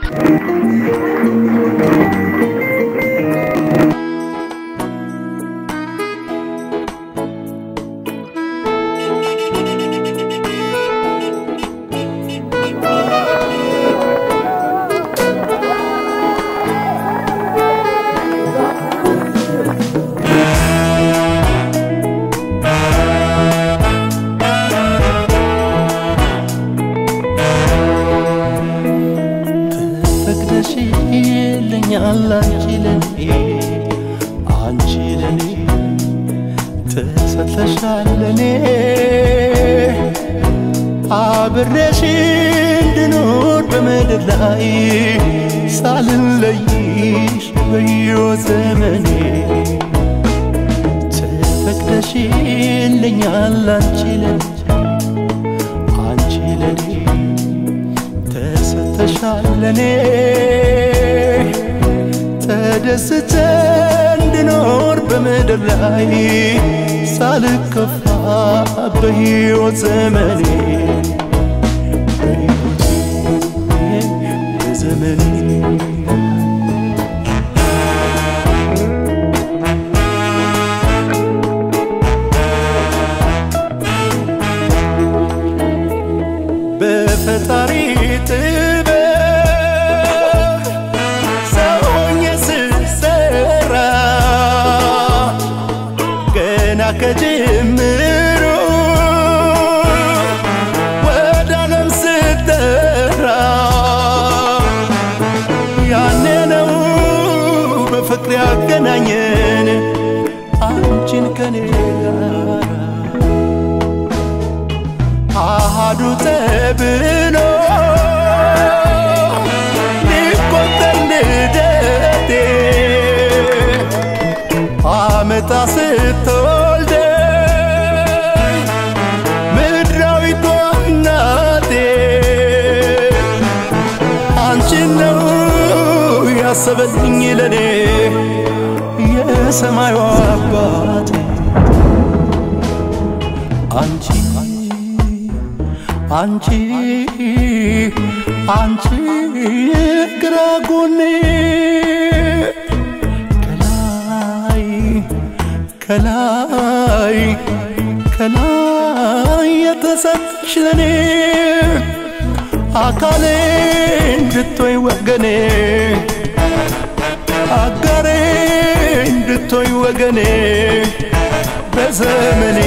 ተሰጥተሻለኔ አብሬሽ እንድኖር በምድር ላይ ሳልለይሽ በሕይወት ዘመኔ ተፈቅደሽልኛል አንቺ ለኔ ተሰጥተሻለኔ ተደስቼ እንድኖር በምድር ላይ ሳልከፋ በሕይወት ዘመኔ በፈጣሪ ጥበብ ሰው ሆኜ ስሰራ ገና ከጅምሩ ወደ ዓለም ስጠራ ያኔ ነው በፍቅር ያገናኘን አንቺን ከኔ ጋር አሃዱ ተብሎ ሊቆጠር ልደቴ አመጣ ስትወልደኝ ምድራዊቷ እናቴ አንቺን ነው ያሰበልኝ ለኔ የሰማዩ አባቴ አንቺ ግራ ጎኔ ከላይ የተሰጠሽ ለኔ አካሌ እንድትሆኝ ወገኔ አጋሬ እንድትሆኝ ወገኔ በዘመኔ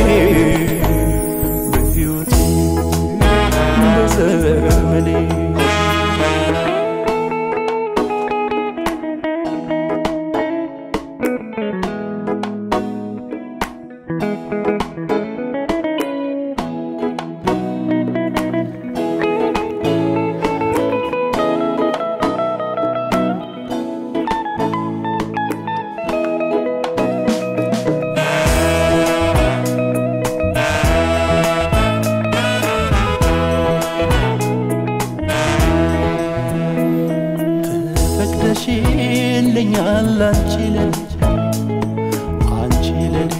በዘመኔ ተፈቅደሽልኛል አንቺ ለኔ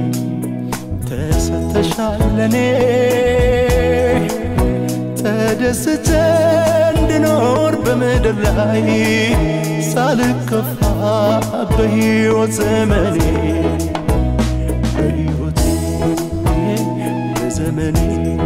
ተሰጥተሻል ለኔ ተደስቼ እንድኖር በምድር ላይ ሳልከፋ በሕይወት ዘመኔ በዘመኔ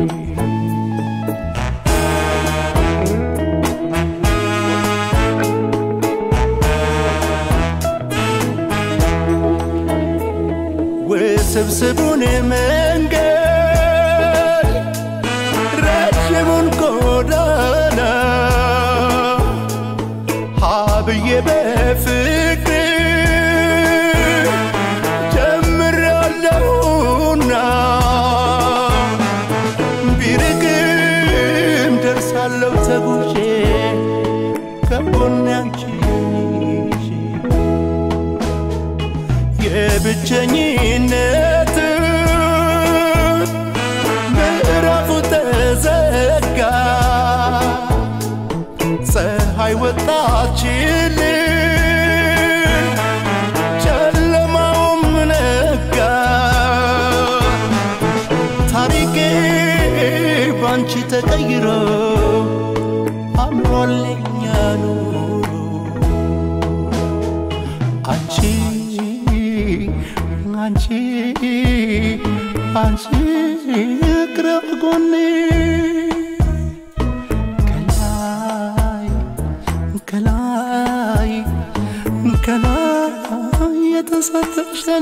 ስብስቡን መንገድ ረጅሙን ጎዳና ሀብዬ በፍቅር ጀምሬያለሁና ቢርቅም ደርሳለሁ ተጉዤ ከጎኔ አንቺ የብቸኝነት ምዕራፉ ተዘጋ ፀሐይ ወጣችልን ጨለማውም ነጋ ታሪኬ ባንቺ ተቀይሮ አምሮልኛል ኑሮ አንቺ አንቺ አንቺ ቅረብ ጎኔ ከላይ የተሰጠሽ ለኔ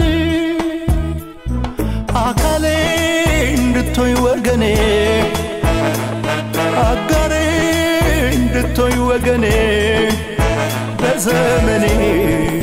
አካሌ እንድትሆይ ወገኔ አጋሬ እንድትሆይ ወገኔ በዘመኔ